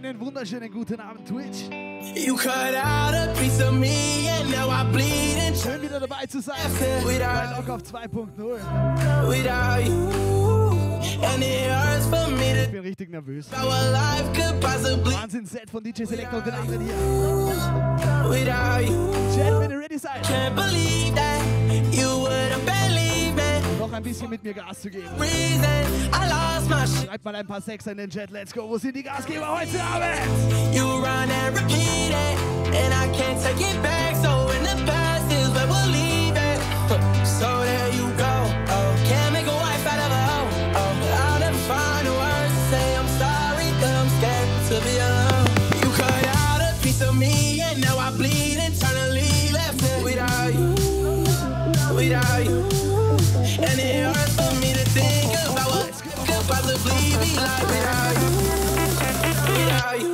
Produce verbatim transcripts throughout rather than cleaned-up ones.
Einen wunderschönen guten Abend, Twitch. You cut out a piece of me and now I bleed and schön wieder dabei zu sein. Bei Lock auf zwei Punkt null. Without you, and it hurts for me to ich bin richtig nervös. Wahnsinn-Set von D J Selector und den anderen hier. Without you, Chat, wenn ihr ready seid. Can't believe that you wouldn't believe it. Noch ein bisschen mit mir Gas zu geben. Reason I lost my shit. Schreibt mal ein paar Sechser in den Chat. Let's go. Wo sind die Gasgeber heute Abend? You run and repeat it, and I can't take it back. So in the past is where we'll leave it. So there you go. Oh, can't make a wife out of a hoe. Oh, I'll never find the words to say I'm sorry, but I'm scared to be alone. You cut out a piece of me, and now I bleed internally. Left it without you, without you. And it hurts for me to think about what could possibly be like without you, without you.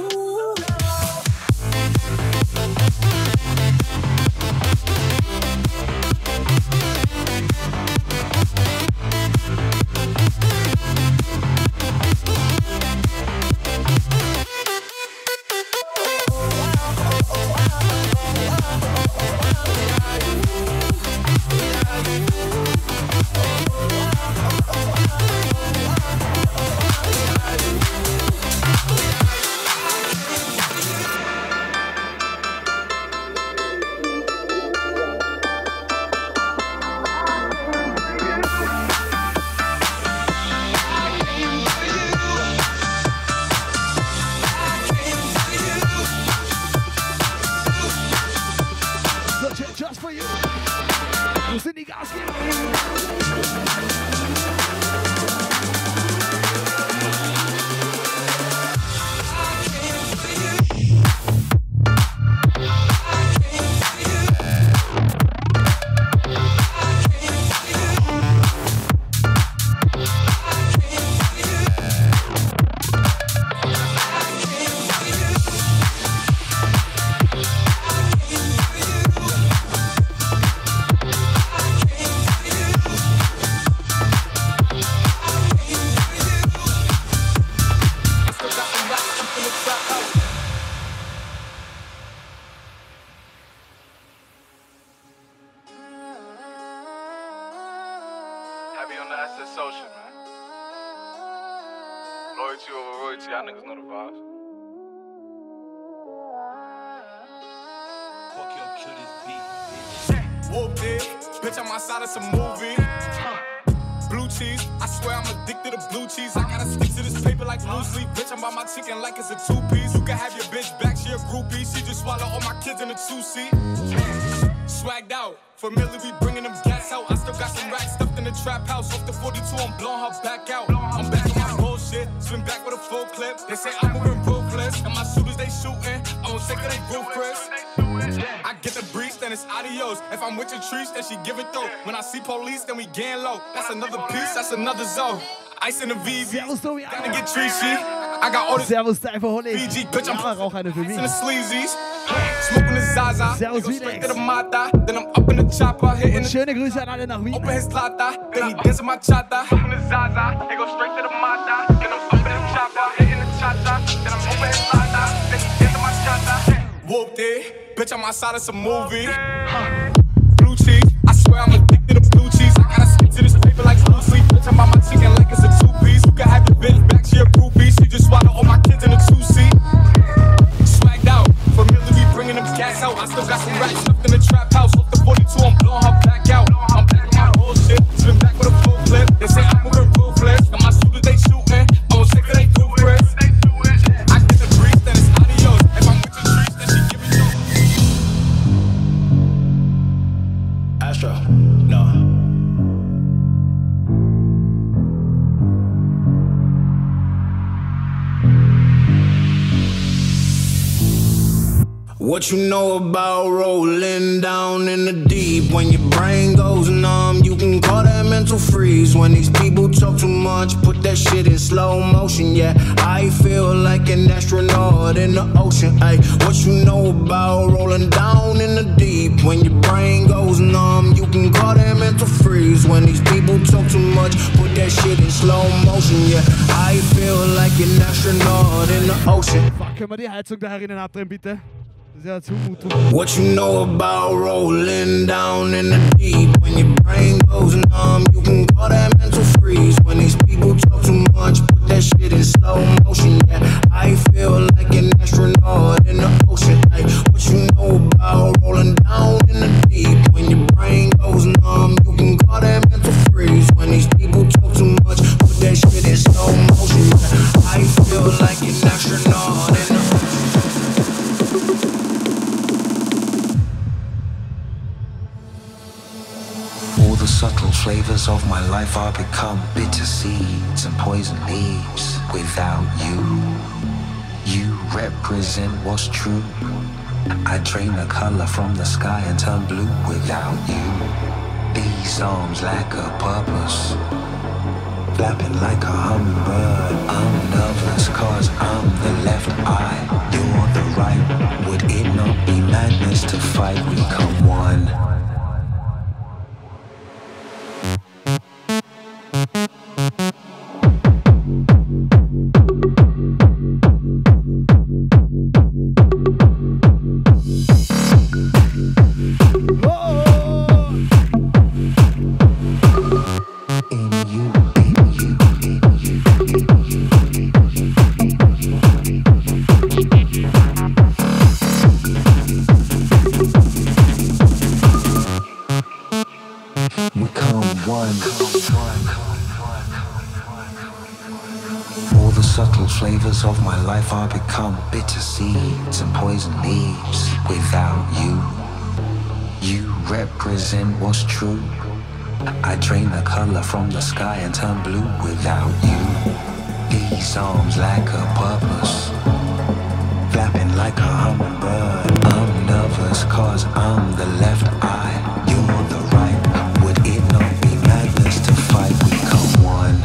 Like it's a two-piece. You can have your bitch back, she a groupie. She just swallow all my kids in a two-seat. Swagged out, familiar, we bringing them gas out. I still got some racks stuffed in the trap house. Off the forty-two, I'm blowing her back out. I'm back on my bullshit, swim back with a full clip. They say I'm moving ruthless, and my shooters, they shooting. I won't take it, they roof, Chris. I get the breeze, then it's adios. If I'm with your trees, then she give it though. When I see police, then we gang low. That's another piece, that's another zone. Ice in the V V, gotta get treachy. I got all the Servus, Cypherholic. B G, bitch, I'm auch eine für mich. in the sleazies. Smoking the Zaza. Servus, Go straight to the Relax. Mata. Then I'm up in the chopper, hitting the Schöne Grüße an alle nach Wien. open his lata. Then he dancing my chata. Smoking the Zaza. They go straight to the Mata. Then I'm up in the chopper, hitting the chata. Then I'm open his lata. Then he dancing my chata. Whooped it. Bitch, I'm outside of some movie. Blue cheese. I swear I'm addicted to blue cheese. I gotta stick to this paper like blue sleep. Bitch, I'm on my chicken like it's a two-piece. You can have your bitch back, she a groupie. She just swallow all my kids in a two-seat. Swagged out, familiar, we bringing them gas out. I still got some racks stuffed in the trap house. Off the forty-two, I'm blowing her back out. I'm back on my bullshit, swim back with a full clip. They say I'm moving ruthless, and my shooters, they shooting. I won't take it, they do, Chris. I get the breeze, then it's adios. If I'm with your trees, then she give it to Astro, no. What you know about rolling down in the deep? When your brain goes numb, you can call that mental mental freeze when these people talk too much. Put that shit in slow motion, yeah. I feel like an astronaut in the ocean, ayy. What you know about rolling down in the deep? When your brain goes numb, you can call that mental freeze. When these people talk too much, put that shit in slow motion, yeah. I feel like an astronaut in the ocean. Fuck, können wir die Heizung da herinnen abdrehen, bitte? Das ist ja Zumutung. What you know about rolling down in the deep? When your brain goes numb, you can call that mental freeze. When these people talk too much, put that shit in slow motion, yeah. I feel like an astronaut in the ocean, ay. What you know about rolling down in the deep? When your brain goes numb, you can call that mental freeze. When these people talk too much, put that shit in slow motion, yeah. I feel like an astronaut in the ocean. Subtle flavors of my life are become bitter seeds and poison leaves. Without you, you represent what's true. I drain the color from the sky and turn blue without you. These arms lack a purpose, flapping like a hummingbird. I'm nervous cause I'm the left eye, you're the right. Would it not be madness to fight? We come one. Flavors of my life are become bitter seeds and poison leaves. Without you, you represent what's true. I drain the color from the sky and turn blue without you. These arms lack a purpose, flapping like a hummingbird. I'm nervous cause I'm the left eye, you're the right. Would it not be madness to fight? We come one.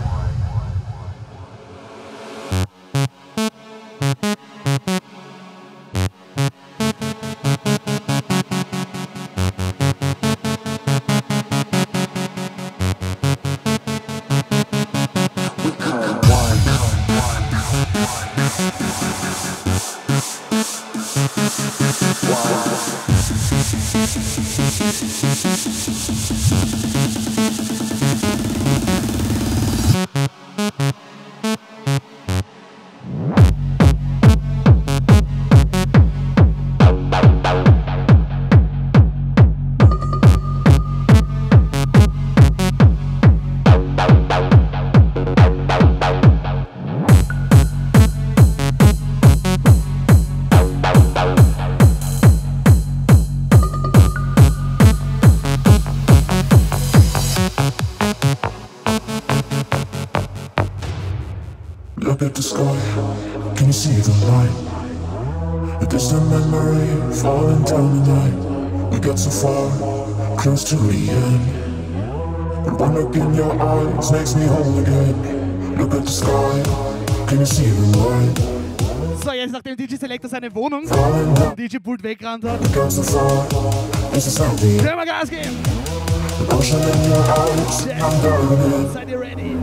Look at the sky, can you see the light? A distant memory falling down the night. We got so far, close to the end. And one look in your eyes makes me whole again. Look at the sky, can you see the light? So, jetzt nachdem D J Selector seine Wohnung vom D J-Pult weggerannt hat, we got so far, this is how we können wir Gas geben! The ocean in your eyes, I'm burning. Seid ihr ready?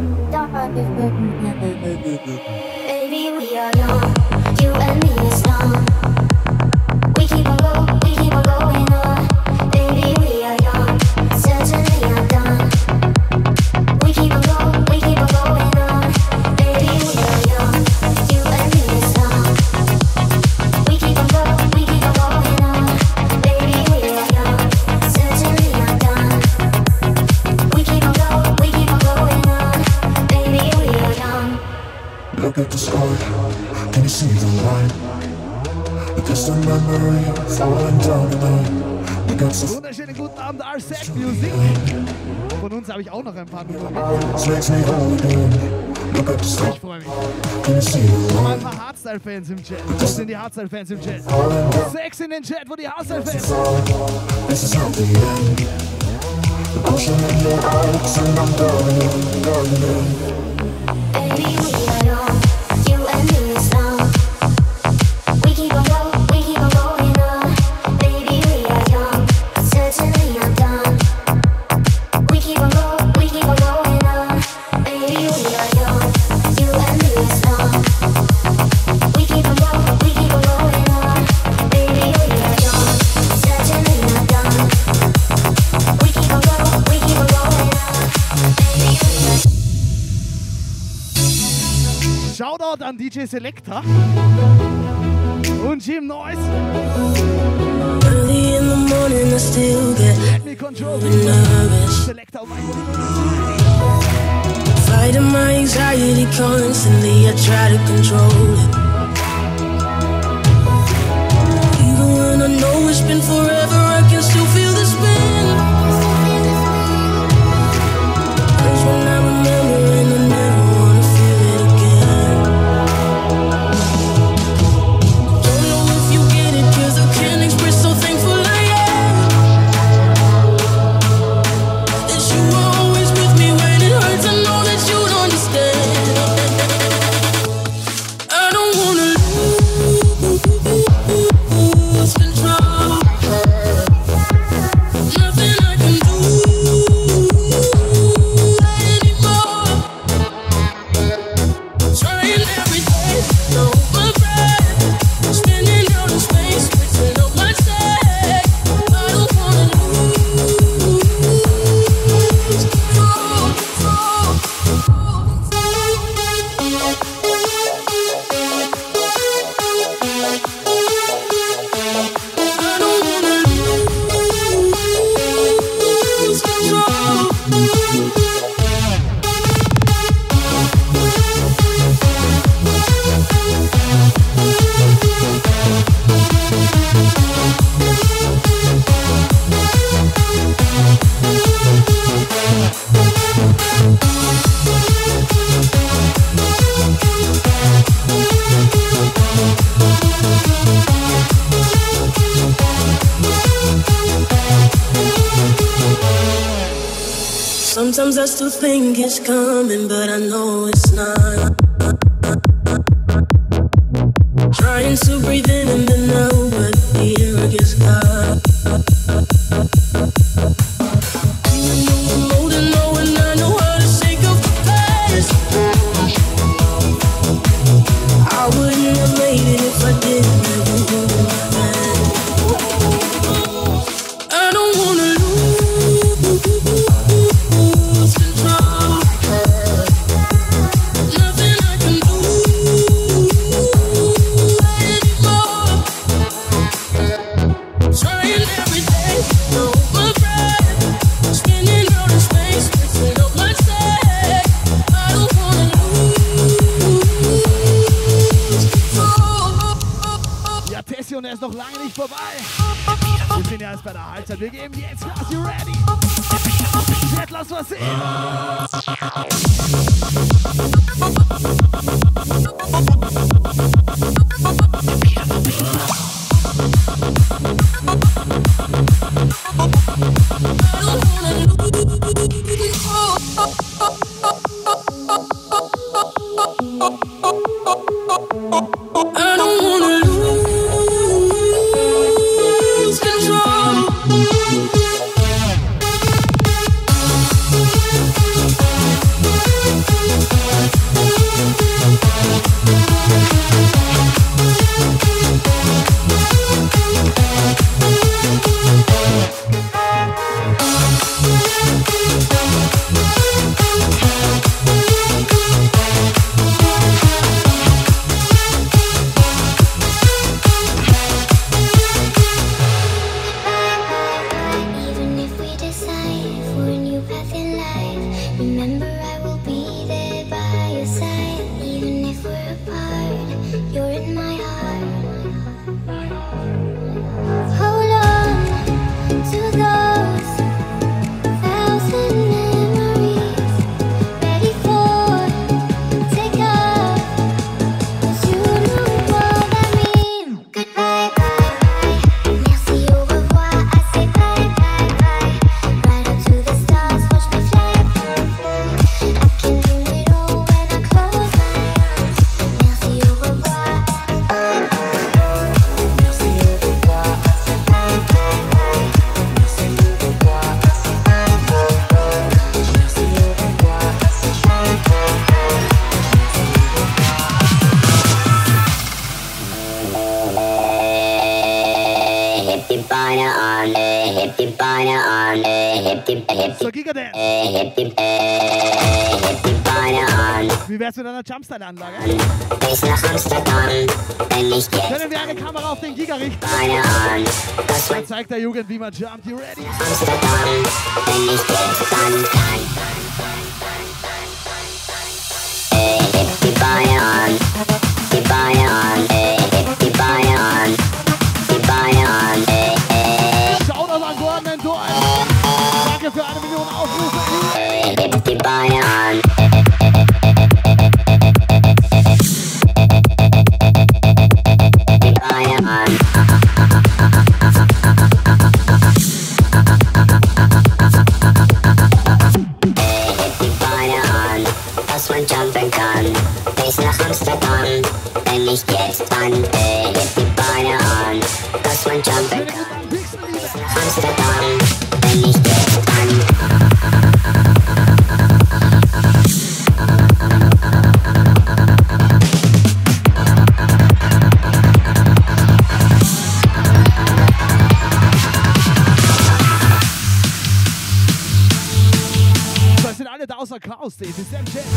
Baby, we are young, you and me is young. We keep on going, we keep on going on. Baby, we are young, certainly I'm done. We keep on going, we keep on going on. Baby, we are young, you and me is young. We keep on going, we keep on going on. Baby, we are young, certainly I'm done. We keep on going, we keep on going on. Baby, we are young. Look at the sky, can you see the light? A distant memory falling down the night. We got so Wunderschönen guten Abend, R Z Music. Von uns habe ich auch noch ein paar Minuten. This makes me whole again. Look at the sky, Ich freue mich. can you see the Noch ein light? paar Hardstyle-Fans im Chat. Wo sind die Hardstyle-Fans im Chat? Sechs in den Chat, wo die Hardstyle-Fans sind. This is how we end. The ocean in your eyes, and I'm dying, dying. Baby, we are young, you and me is long. We keep on going, we keep on going on. Baby, we are young, certainly not done. We keep on going, we keep on going on. Baby, we are young, you and me is long. We keep on going, we keep on going on. Baby, we are young, certainly not done. We keep on going, we keep on going on. Baby, we are Shoutout an D J Selecta und Jim Noise. Early in the morning, I still get Let me control nervous. Selecta auf ein Fighting my anxiety constantly, I try to control it. Even when I know it's been forever, I can still feel the spin. Cause when I remember and I never wanna feel it again. Don't know if you get it, cause I can't express so thankful I am. That you are always with me when it hurts, I know that you'd understand. I don't wanna lose control. Nothing I can do anymore. Trying every day, no my breath. Spinning out in space, mixing up my tech. I don't wanna lose control. I don't wanna lose control. Sometimes I still think it's coming, but I know it's not. Trying to breathe in and then out, but the air gets caught. Even though I'm old and know and I know how to shake off the past, I wouldn't have made it if I didn't have you in my hand. I don't wanna lose control. Nothing I can do anymore. Trying every day, no my breath. Spinning out in space, mixing up my tech. I don't wanna lose control. Ja, Tessie und er ist noch lange nicht vorbei. Wir sind ja erst bei der Halbzeit. Wir geben jetzt Gas, you ready? Chat, lass was sehen. I don't wanna lose control. Even if we decide for a new path in life, remember I will be there by your side. Even if we're apart, you're in my heart. Hold on to those thousand memories, ready for takeoff. 'Cause you know what I mean. Goodbye, bye, bye. Merci, au revoir. I say bye, bye, bye. Right up to the stars. So, Gigadance. Wie wär's mit einer Jumpstyle-Anlage? Bis nach Amsterdam, wenn ich jetzt Können wir eine Kamera auf den Giga richten? Beine an. Das Dann zeigt der Jugend, wie man jumpt. You ready? Amsterdam, wenn ich jetzt dann kann. Äh, heb die Beine an, die Beine an, äh, heb die Beine an, die Beine an, äh, äh. Schaut auf an Gordon Dorn. Danke für eine Million Aufrufe. Äh, heb die Beine an. Die Beine an. Dass man jumpen kann, bis nach Amsterdam, wenn nicht jetzt, dann äh, heb die Beine an. Dass man jumpen kann, bis nach Amsterdam, wenn nicht jetzt, dann. Außer Klaus, das ist der Chat.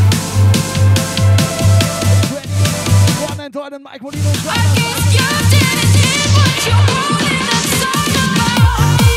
Ready? One and Todd und Mike Molino. I guess you didn't hear what you wanted, that's all about me.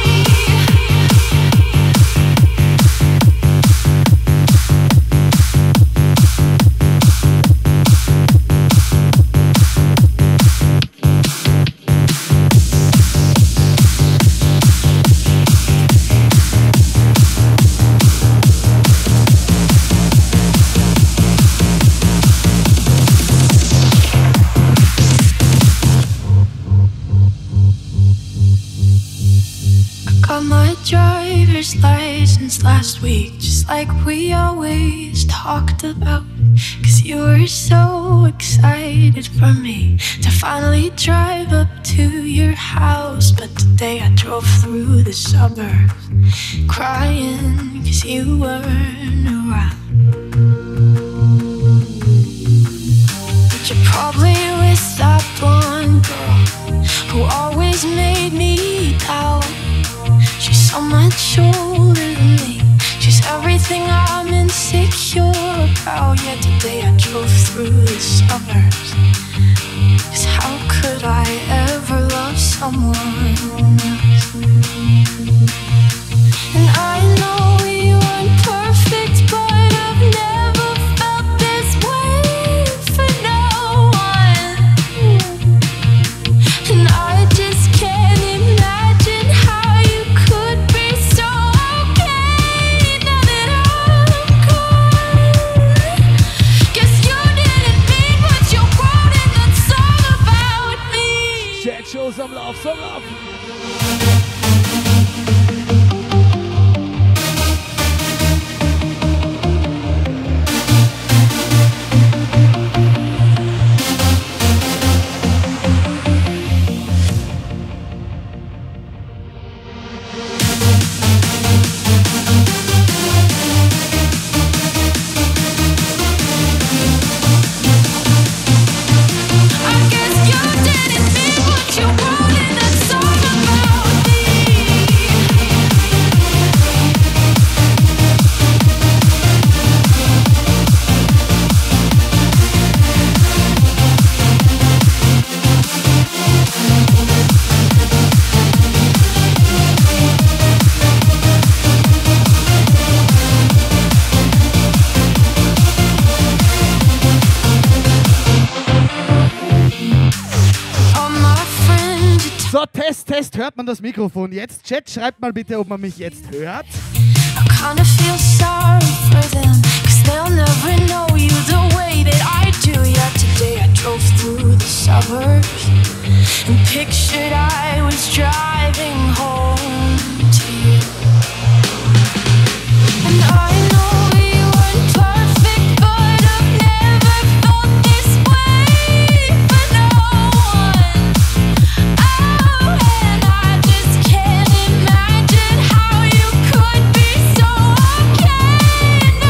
Driver's license last week, just like we always talked about. Cause you were so excited for me to finally drive up to your house. But today I drove through the suburbs crying cause you weren't around. But you're probably with that blonde girl who always made me doubt. She's so much older than me. She's everything I'm insecure about. Yeah, today I drove through the suburbs. Cause how could I ever love someone else? And I know we weren't perfect, but I've never felt this way for no one. And I just can't imagine how you could be so okay now that I'm gone. Guess you didn't mean what you wrote in that song about me. Chat, show some love, some love. I guess you didn't mean what you wrote in that song about me. Oh, my friend, you So, Test, Test, hört man das Mikrofon jetzt? Chat, schreibt mal bitte, ob man mich jetzt hört. I kinda feel sorry for them, cause they'll never know you the way that I do. Yeah, today I drove through the suburbs and pictured I was driving home to you. And I know we weren't perfect, but I've never felt this way for no one. Oh, and I just can't imagine how you could be so okay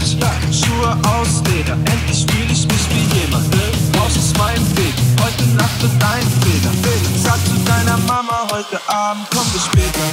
Ja, Schuhe aus Leder, endlich fühl ich mich wie jemand. Raus aus meinem Weg, heute Nacht wird dein Fehler. Sag zu deiner Mama, heute Abend kommen wir später.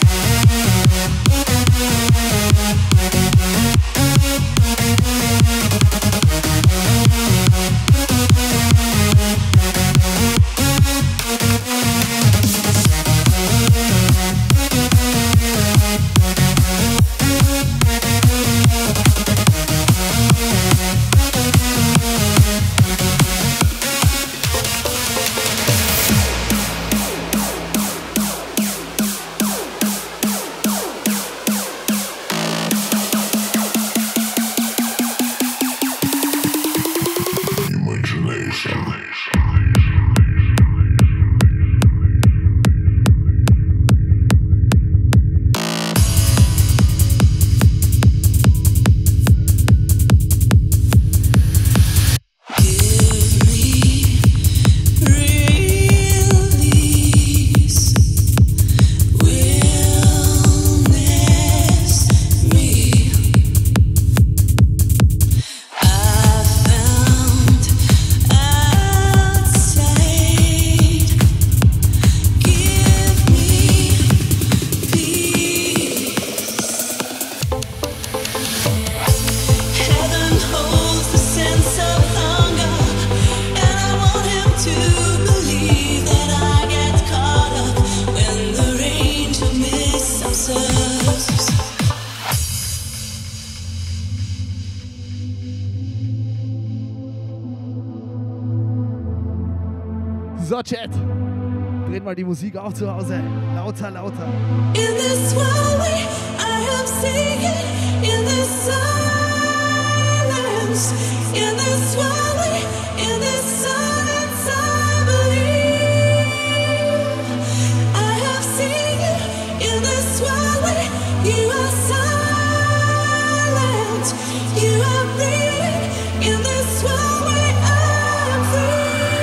So, Chat. Dreht mal die Musik auf zu Hause. Lauter, lauter. In this valley, I am singing. In this silence, in this valley, in this silence, I believe. I have seen you in this valley. You are silent. You are breathing in this valley. I am free.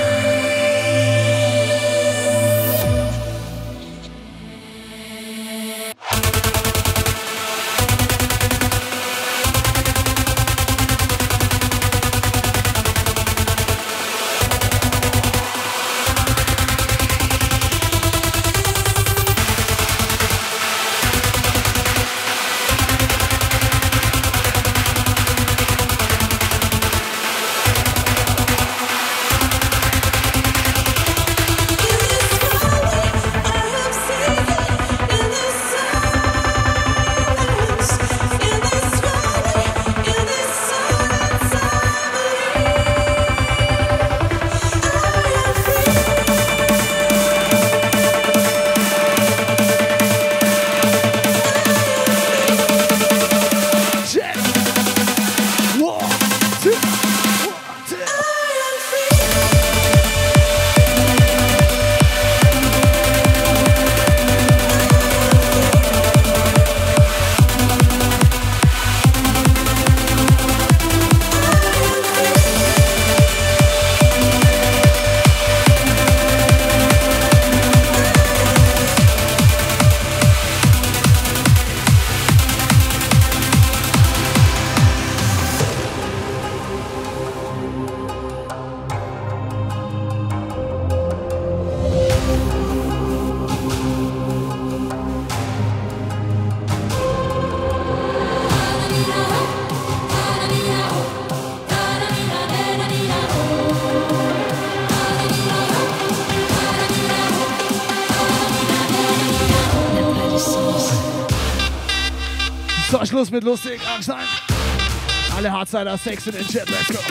So, Schluss mit lustig, Anschein. Alle Hardstyler, Sex in den Chat, let's go.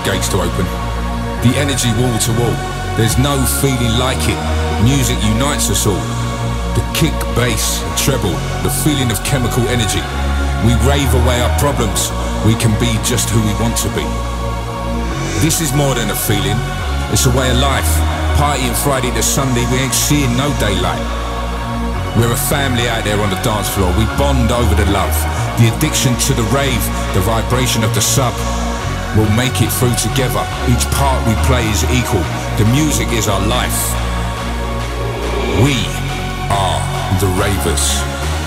floodgates to open. The energy wall to wall. There's no feeling like it. Music unites us all. The kick, bass, treble, the feeling of chemical energy. We rave away our problems. We can be just who we want to be. This is more than a feeling. It's a way of life. Partying Friday to Sunday, we ain't seeing no daylight. We're a family out there on the dance floor. We bond over the love, the addiction to the rave, the vibration of the sub. We'll make it through together. Each part we play is equal. The music is our life. We are the Ravers.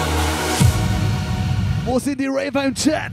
Wo sind die Raver im Chat?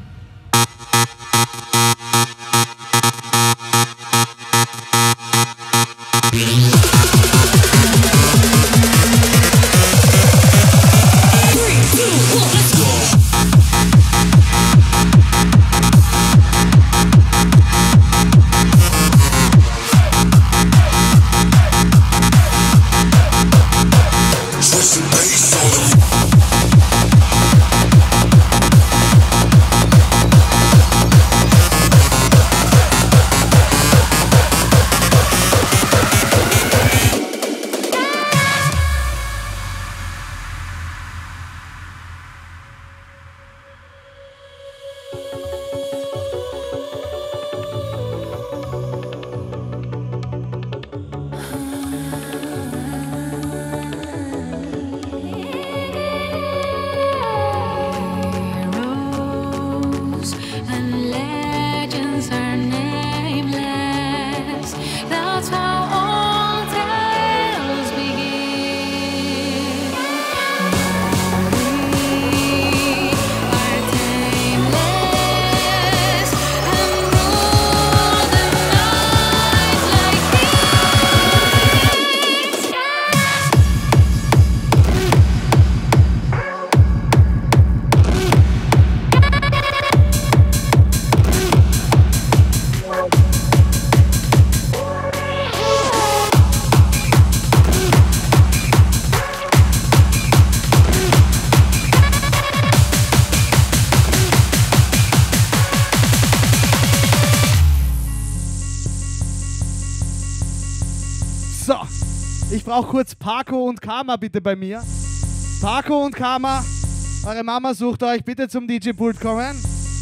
Ich brauche kurz Paco und Karma bitte bei mir. Paco und Karma, eure Mama sucht euch, bitte zum D J-Pult kommen.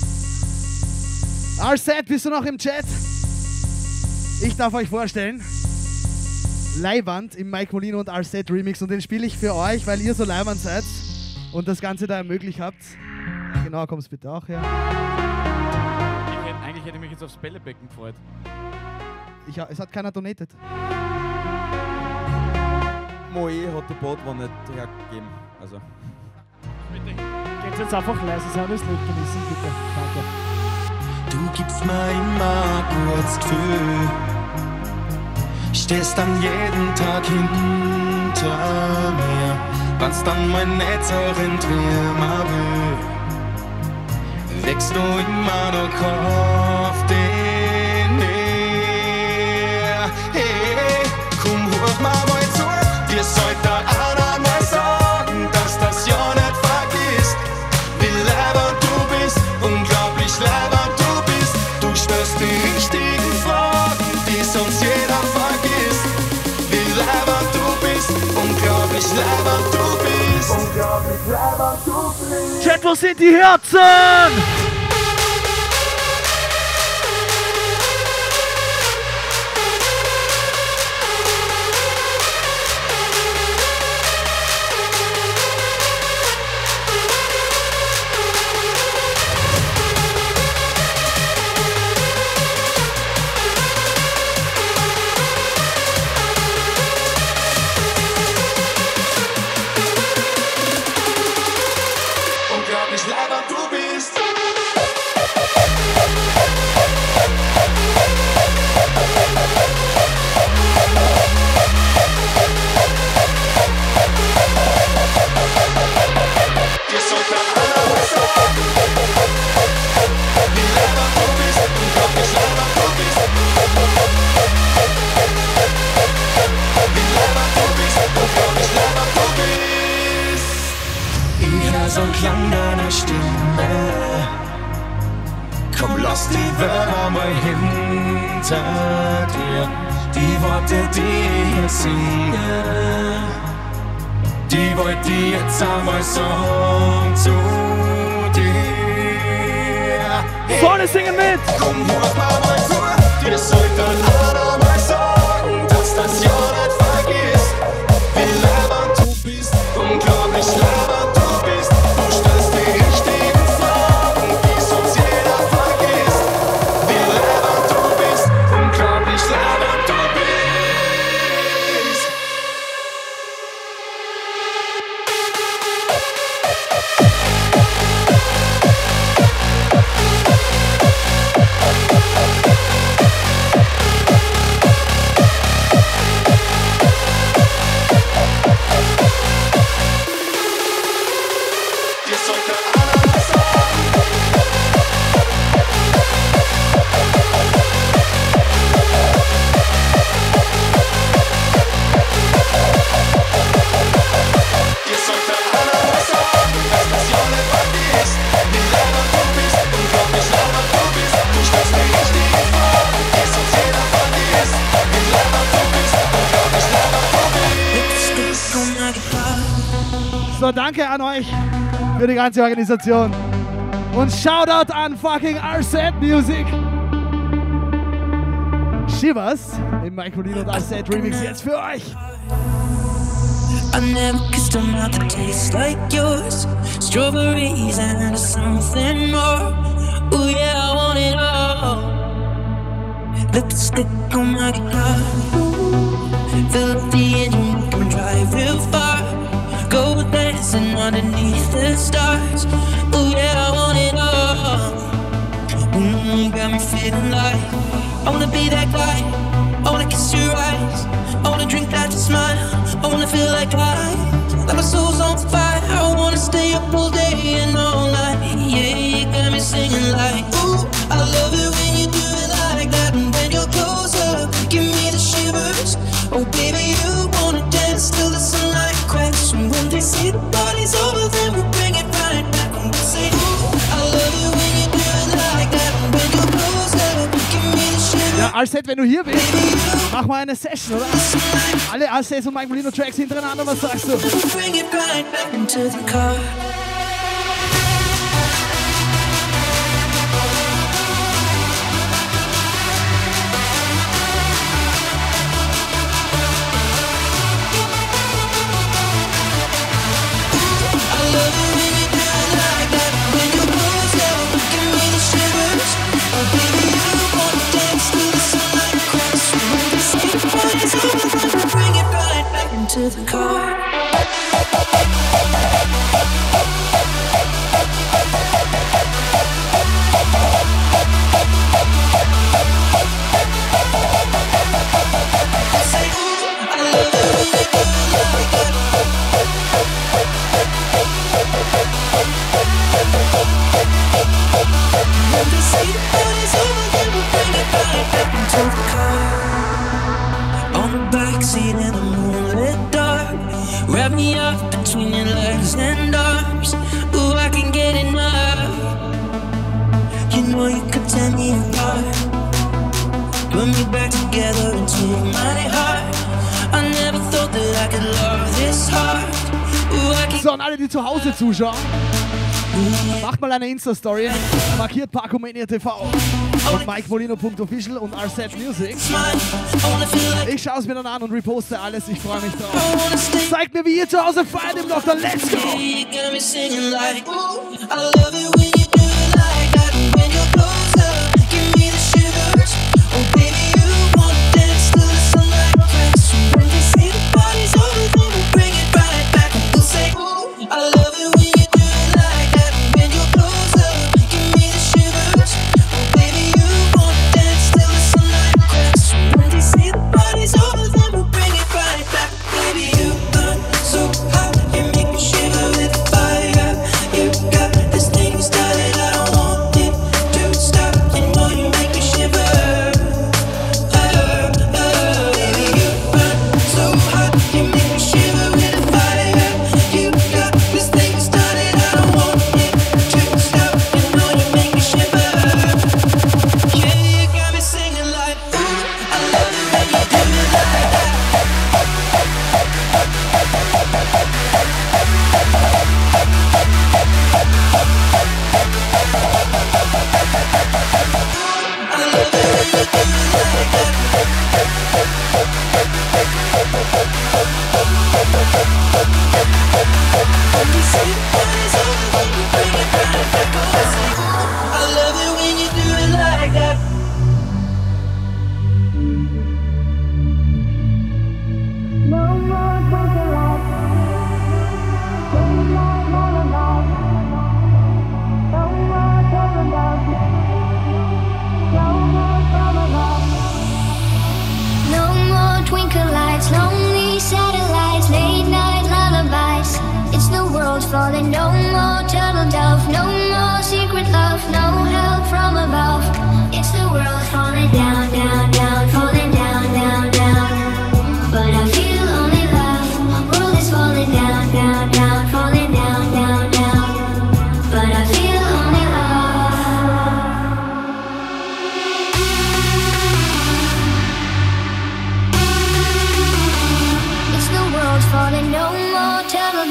Arset, bist du noch im Chat? Ich darf euch vorstellen, Leiwand im Mike Molino und Arset Remix, und den spiele ich für euch, weil ihr so Leiwand seid und das Ganze da ermöglicht habt. Genau, kommst bitte auch her. Ich hätte, eigentlich hätte ich mich jetzt aufs Bällebecken gefreut. Ich, es hat keiner donated. Moe hat die Boot nicht hergegeben. Also. Bitte. Geht's jetzt einfach leise sein, das Licht genießen, bitte. Danke. Du gibst mir immer kurz Gefühl. Stehst dann jeden Tag hinter mir. Wenn's dann mein Netz auch rennt, wie immer will. Wächst du immer noch auf den Meer. Hey, komm, hoch mal mal zu. Dir sollte einer mal sagen, dass das ja nicht vergisst. Wie leibend du bist, unglaublich leibend du bist. Du stellst die richtigen Fragen, die sonst jeder vergisst. Wie leibend du bist, unglaublich leibend du bist. Unglaublich leibend du bist. Chat, wo sind die Herzen? So klang deine Stimme, Komm, lass die Wörter mal hinter dir. Die Worte, die ich singe, die wollt die jetzt einmal sagen zu dir. Vorne singen mit! Komm, hör mal mal zu, dir sollte einer mal sagen, dass das Jahr nicht vergisst. Wie leibend du bist, unglaublich leibend du bist. Du stellst die richtigen Fragen, die sonst jeder vergisst. Wie leibend du bist, unglaublich leibend du bist. So, danke an euch für die ganze Organisation. Und Shoutout an fucking R Z Music. Shivers im Mike Molino und R Z Remix jetzt für euch. I never kissed a mouth that tastes like yours. Strawberries and something more. Ooh yeah, I want it all. Lipstick on my guitar. Fill up the engine, we can drive real far. Go dancing underneath the stars. Ooh yeah, I want it all. Mm, got me feeling like I wanna be that guy. I wanna kiss your eyes. I wanna drink that smile. I wanna feel like I, like my soul's on fire. I wanna stay up all day and all night. Yeah, you got me singing like, ooh, I love it when you do it like that. And when you're closer, give me the shivers. Oh baby, you wanna dance till the sunlight cracks. And when they say the party's over, then we'll bring it right back. And we'll say, ooh, I love it when you do it like that. And when you're closer, give me the shivers. Ja, R Z, wenn du hier bist, mach mal eine Session, oder? Alle R Z und Mike Molino Tracks hintereinander, was sagst du? Bring it right back into the car. Bring it right back into the car. On the backseat in the moonlit dark, wrap me up between your legs and arms. Ooh, I can get enough. You know you could tear me apart, put me back together into your mighty heart. I never thought that I could love this hard. Ooh, I can. So, an alle, die zu Hause zuschauen, macht mal eine Insta-Story, markiert Parkomania T V und Mike Molino Punkt Official und R Z Music. Ich schaue es mir dann an und reposte alles, ich freue mich drauf. Zeigt mir, wie ihr zu Hause feiert im Doktor. Let's go! So hot, you make me shiver with fire. You got this thing started.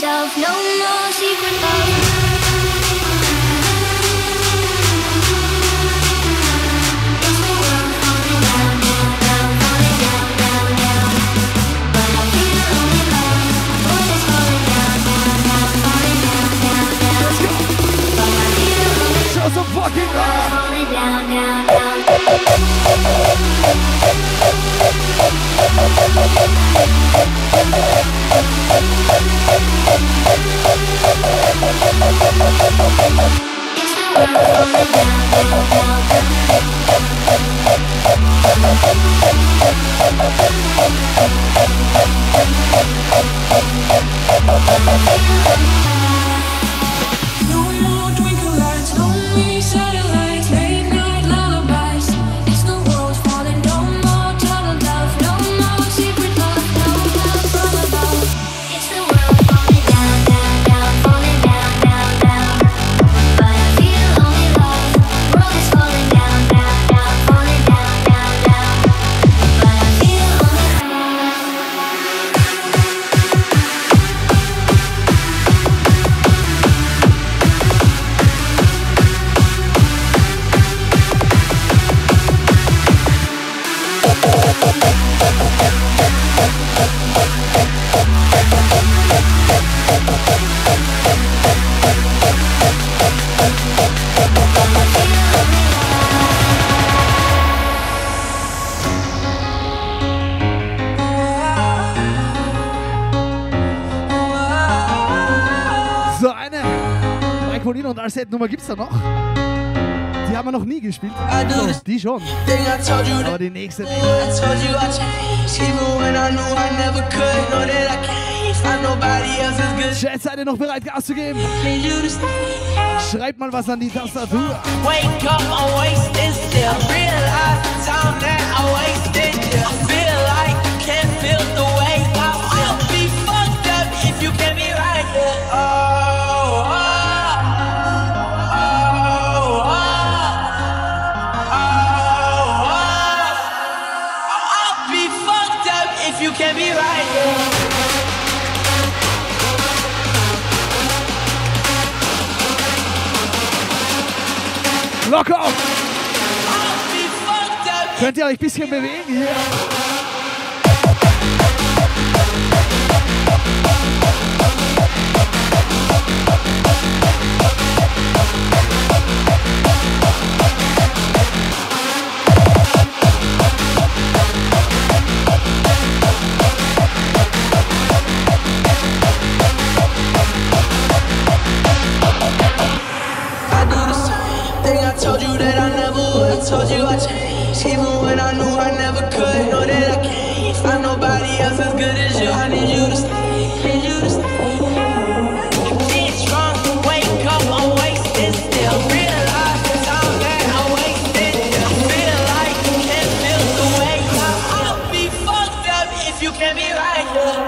love, no more secret love. Show some fucking love. Falling down, down, down. No more twinkle lights, lonely satellites, late night lullabies. It's the world falling, no more total love, no more secret love, no love from above. It's the world falling down, down, down, falling down, down, down. But I feel only love. World is falling down, down, down, falling down, down, down. But I feel only love. So eine Mike Molino und Arset-Nummer gibt's da noch. Die haben wir noch nie gespielt. So, die schon. Aber die nächste nicht. Chat, seid ihr noch bereit, Gas zu geben? Schreibt mal was an die Tastatur. Wake up, I'm wasting still. Realize the time that I wasted. I feel like you can't feel the way I feel. I'll be fucked up if you can't be right here. Oh, oh, oh, oh, oh, oh. I'll be fucked up if you can't be right here. Locker auf! Könnt ihr euch ein bisschen bewegen hier? Told you that I never would. I told you I changed, even when I knew I never could. Know that I can't find nobody else as good as you. I need you to stay, need you to stay. I get strong, wake up, I'm wasted still. Realize the time that I wasted. I feel like you can't feel the way I feel. I'll be fucked up if you can't be right here.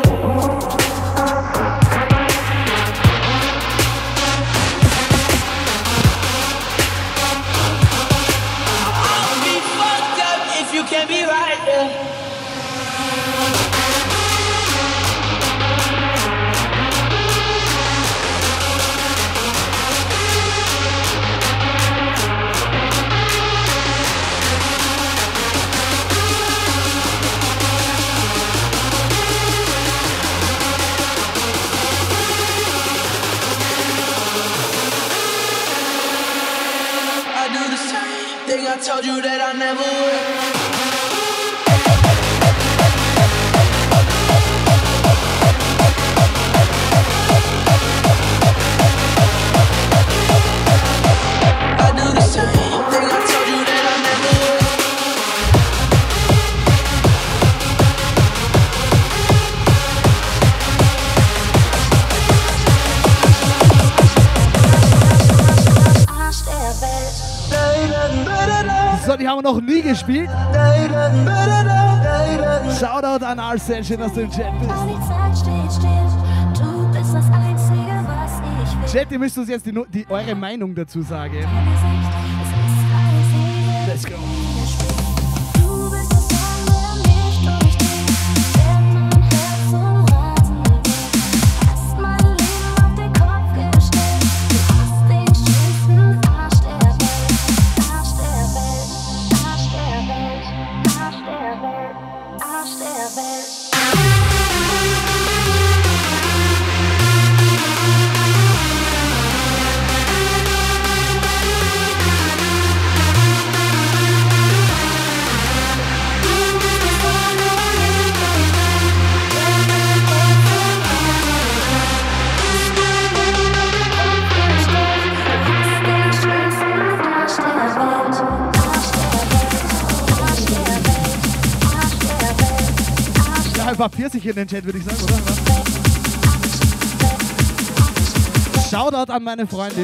Can't be right there. I do the same thing I told you that I never would. So, die haben wir noch nie gespielt. Shoutout an Arsen, schön, dass du im Chat bist. Chat, ihr müsst uns jetzt die, die, eure Meinung dazu sagen. Let's go. Mein Leben paar Pfirsich in den Chat, würde ich sagen, oder? Shoutout an meine Freundin.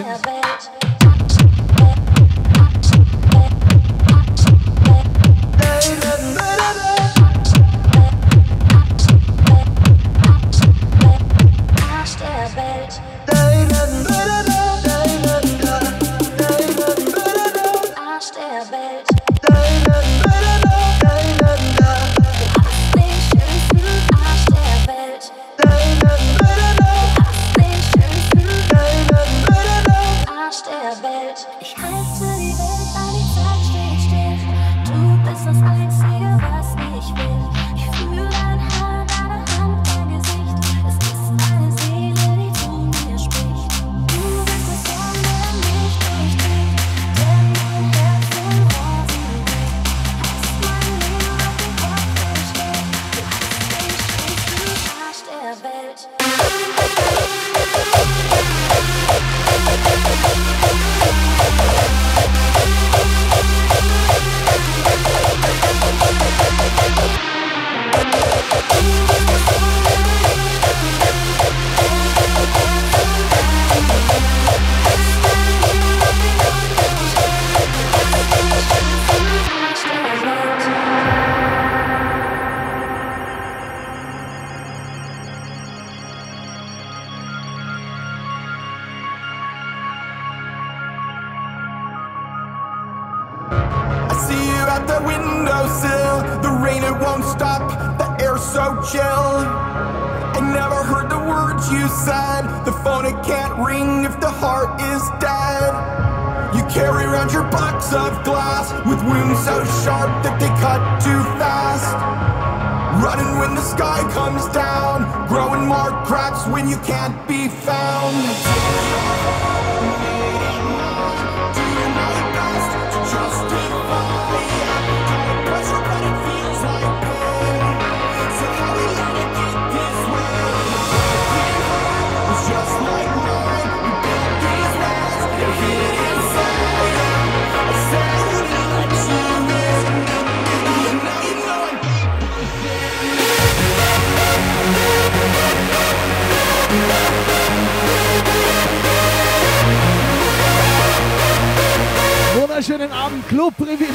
Wunderschönen Abend, Club Privileg.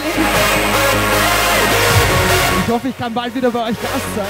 Ich hoffe, ich kann bald wieder bei euch Gast sein.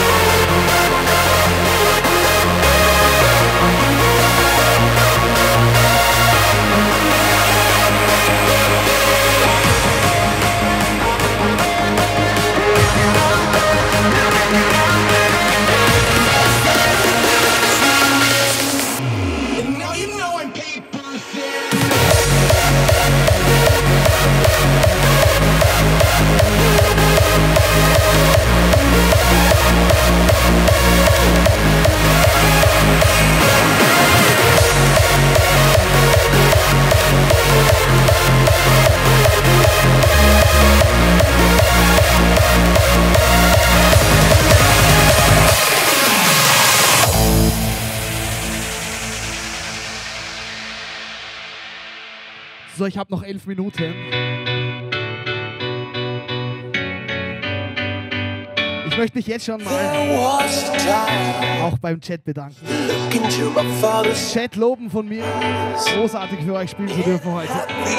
So, ich habe noch elf Minuten. Ich möchte mich jetzt schon mal auch beim Chat bedanken. Chat loben von mir. Großartig für euch spielen zu dürfen heute.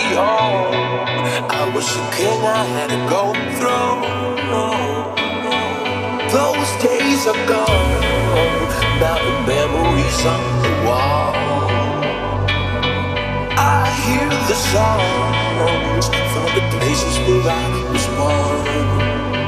Those days are gone, now the memories on the wall. I hear the songs from the places where I was born.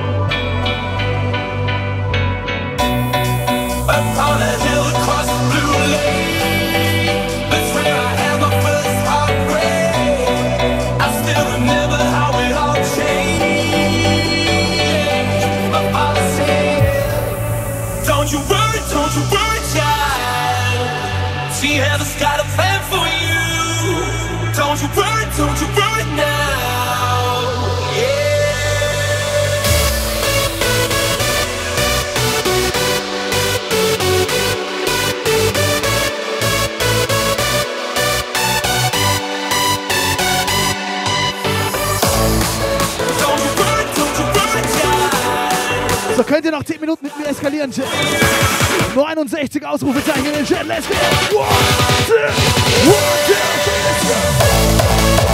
Upon a hill across the blue lake, that's where I had my first heartbreak. I still remember how it all changed. My father said, don't you worry, don't you worry, child. She has got a plan for you. Don't you worry, don't you worry now. Yeah. So, könnt ihr noch zehn Minuten mit mir S eskalieren, Chat. neunundsechzig Ausrufezeichen in den Chat. Let's go. One, two, one, two, three, let's go.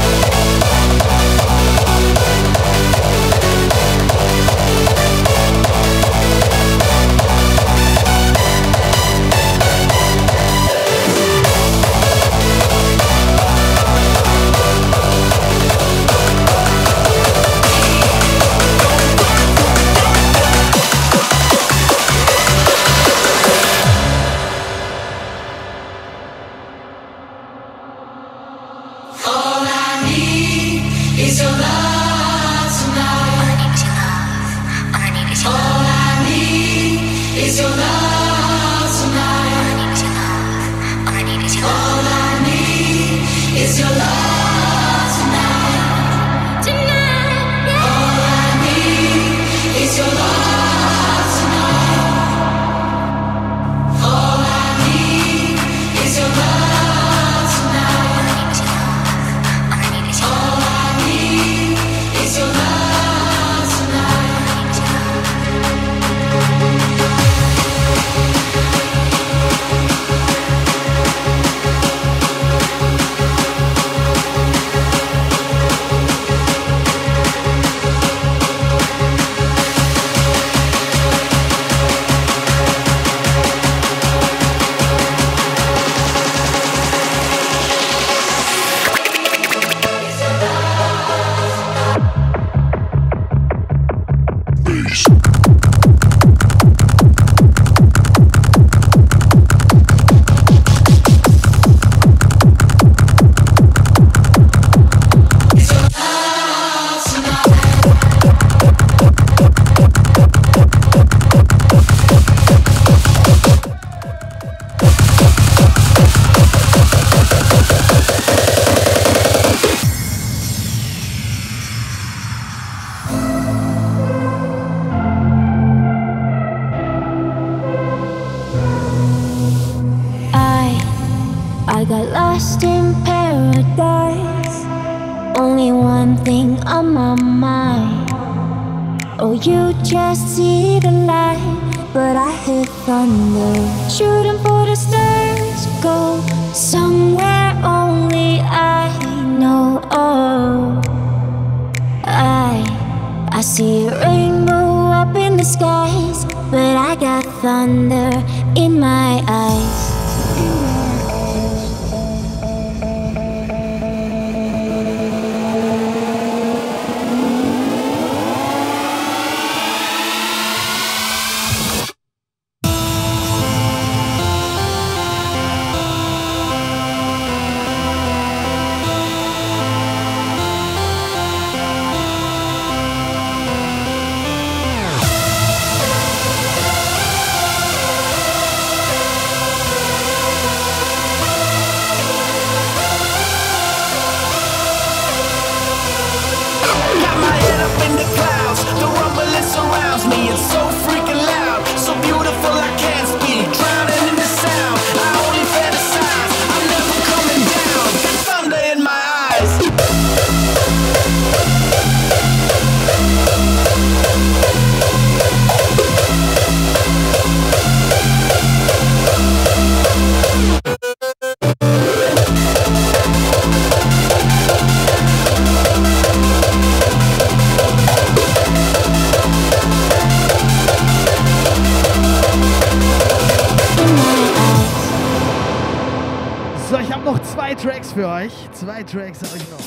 Für euch. Zwei Tracks habe ich noch.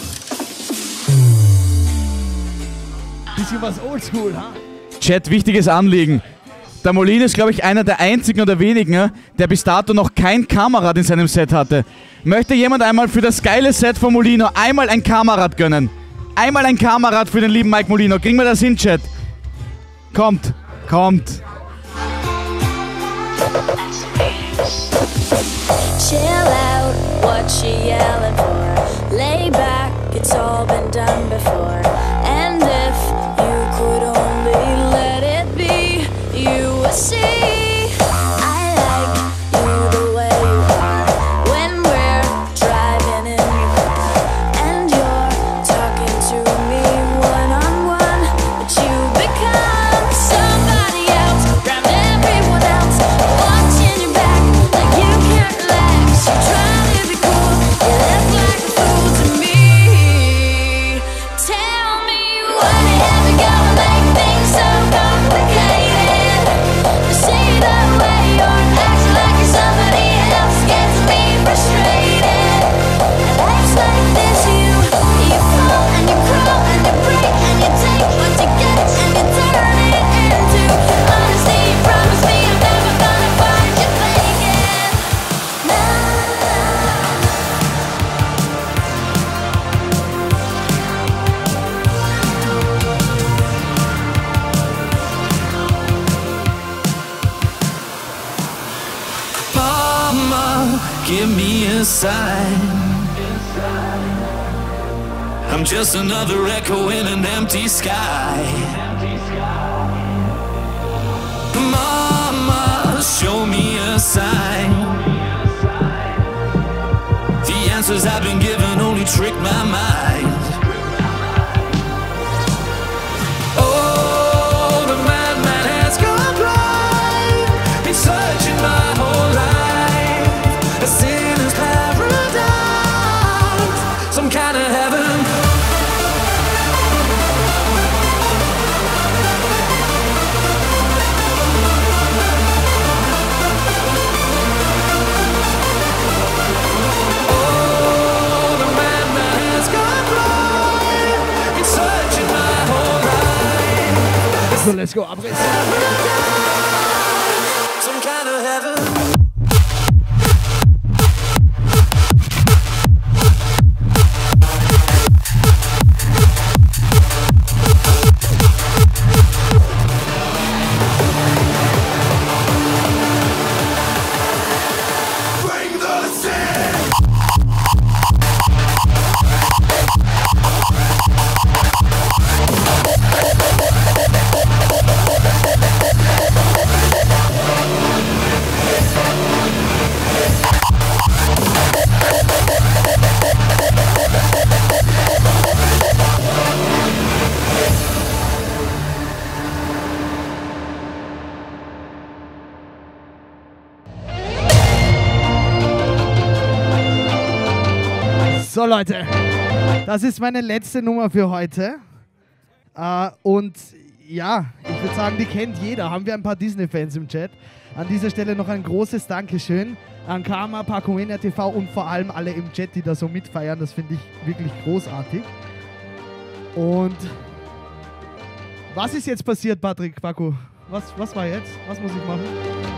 Bisschen was oldschool, ha? Chat, wichtiges Anliegen. Der Molino ist, glaube ich, einer der einzigen oder wenigen, der bis dato noch kein Kamerad in seinem Set hatte. Möchte jemand einmal für das geile Set von Molino einmal ein Kamerad gönnen? Einmal ein Kamerad für den lieben Mike Molino. Kriegen wir das hin, Chat? Kommt, kommt. Chill out, what she yelling for? Lay back, it's all been done before. And if you could only let it be, you would see. I like you the way you are when we're driving in your car, and you're talking to me one on one, but you become somebody else around every give me a sign. I'm just another echo in an empty sky. Mama, show me a sign. The answers I've been given only trick my mind. Oh, the madman has gone blind. Been searching my whole life. A sinner's paradise, some kind of heaven. So, let's go, Abriss. Some kind of heaven. So Leute, das ist meine letzte Nummer für heute. Äh, und ja, ich würde sagen, die kennt jeder. Haben wir ein paar Disney-Fans im Chat. An dieser Stelle noch ein großes Dankeschön an Karma, Parkomania T V und vor allem alle im Chat, die da so mitfeiern. Das finde ich wirklich großartig. Und was ist jetzt passiert, Patrick, Paco? Was, was war jetzt? Was muss ich machen?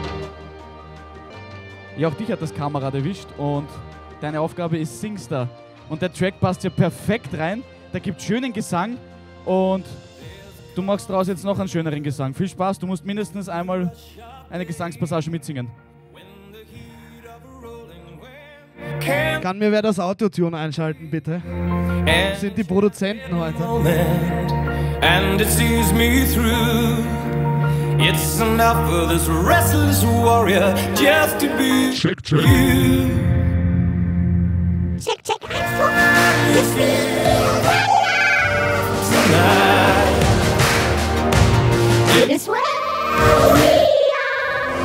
Ja, auch dich hat das Kamerad erwischt und deine Aufgabe ist Singstar. Und der Track passt ja perfekt rein. Da gibt es schönen Gesang und du machst daraus jetzt noch einen schöneren Gesang. Viel Spaß, du musst mindestens einmal eine Gesangspassage mitsingen. Kann mir wer das Autotune einschalten, bitte? Das sind die Produzenten heute. And it sees me through. It's enough for this restless warrior just to be check, check. you. Check, check, eins, zwei, you feel Tonight. it is where we are.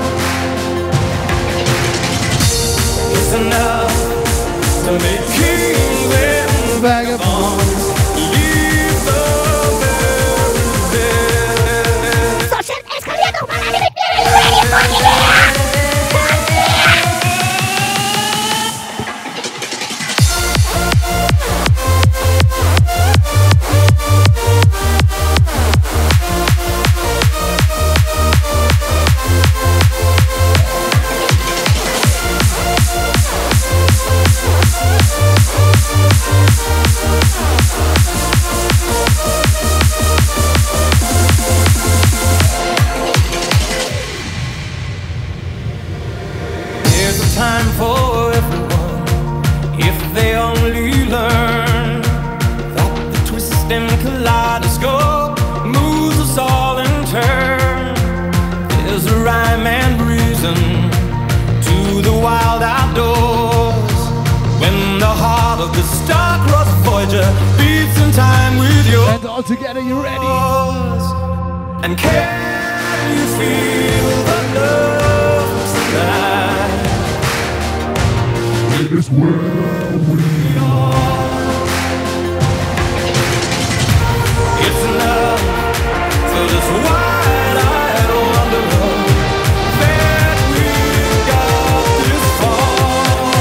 It's enough to make kings and vagabonds leave the very best. So, Chef, eskaliert doch mal alle mit mir, wenn du ready for me. Time for everyone, if they only learn that the twist and kaleidoscope moves us all in turn. There's a rhyme and reason to the wild outdoors when the heart of the star-crossed Voyager beats in time with yours. And all together, you ready? And can you feel the love tonight? It is where we are. It's enough for this wide-eyed wanderer that we got this far.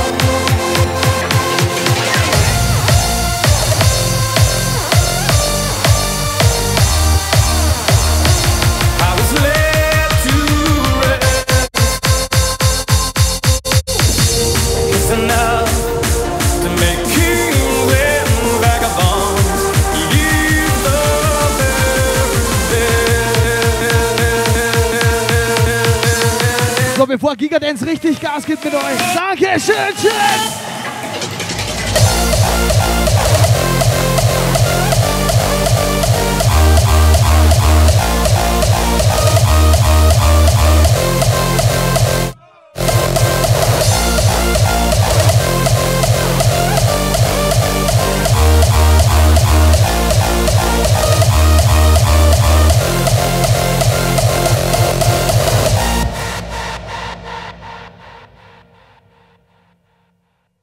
I was led to rest. It's enough to make kings bevor Gigadance richtig Gas gibt mit euch. Dankeschön, tschüss!